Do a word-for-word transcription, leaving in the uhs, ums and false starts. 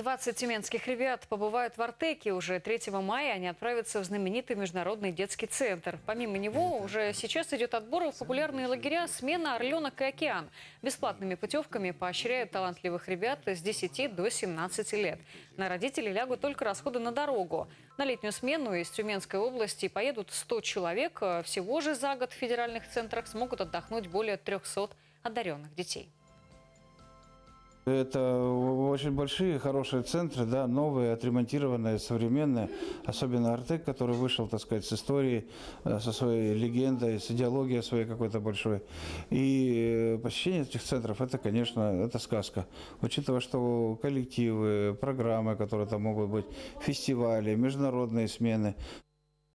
двадцать тюменских ребят побывают в Артеке. Уже третьего мая они отправятся в знаменитый международный детский центр. Помимо него, уже сейчас идет отбор в популярные лагеря «Смена», «Орленок» и «Океан». Бесплатными путевками поощряют талантливых ребят с десяти до семнадцати лет. На родителей лягут только расходы на дорогу. На летнюю смену из Тюменской области поедут сто человек. Всего же за год в федеральных центрах смогут отдохнуть более трёхсот одаренных детей. Это очень большие, хорошие центры, да, новые, отремонтированные, современные. Особенно Артек, который вышел, так сказать, с историей, со своей легендой, с идеологией своей какой-то большой. И посещение этих центров, это, конечно, это сказка. Учитывая, что коллективы, программы, которые там могут быть, фестивали, международные смены.